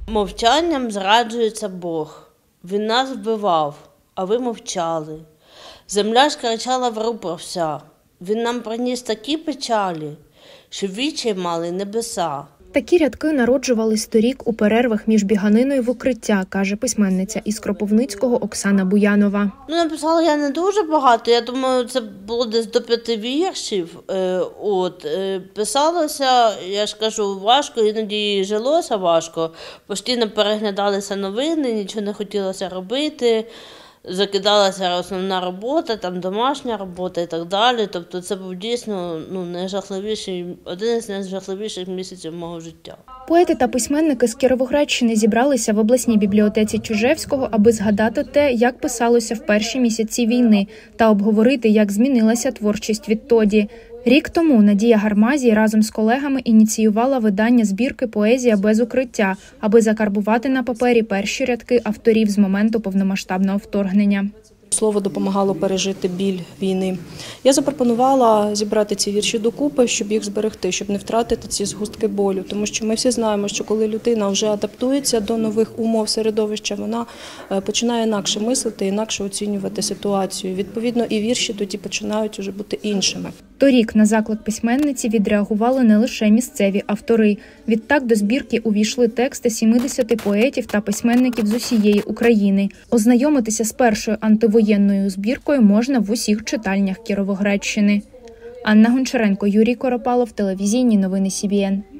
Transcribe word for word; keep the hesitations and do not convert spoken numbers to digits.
Мовчанням зраджується Бог. Він нас вбивав, а ви мовчали. Земля ж кричала в рупор вся. Він нам приніс такі печалі, що вічі мали небеса. Такі рядки народжувались торік у перервах між біганиною в укриття, каже письменниця із Кропивницького Оксана Буянова. Ну, написала я не дуже багато, я думаю, це було десь до п'яти віршів. Е, от, е, писалося, я ж кажу, важко, іноді жилося важко. Постійно переглядалися новини, нічого не хотілося робити. Закидалася основна робота, там домашня робота і так далі. Тобто це був дійсно ну, найжахливіший, один із найжахливіших місяців мого життя. Поети та письменники з Кіровоградщини зібралися в обласній бібліотеці Чужевського, аби згадати те, як писалося в перші місяці війни, та обговорити, як змінилася творчість відтоді. Рік тому Надія Гармазій разом з колегами ініціювала видання збірки «Поезія без укриття», аби закарбувати на папері перші рядки авторів з моменту повномасштабного вторгнення. Слово допомагало пережити біль війни. Я запропонувала зібрати ці вірші докупи, щоб їх зберегти, щоб не втратити ці згустки болю. Тому що ми всі знаємо, що коли людина вже адаптується до нових умов середовища, вона починає інакше мислити, інакше оцінювати ситуацію. Відповідно, і вірші тоді починають вже бути іншими. Торік на заклик письменниці відреагували не лише місцеві автори. Відтак до збірки увійшли тексти сімдесяти поетів та письменників з усієї України. Ознайомитися з першою антивоєнною збіркою можна в усіх читальнях Кіровоградщини. Анна Гончаренко, Юрій Коропалов, телевізійні новини Сі Бі Ен.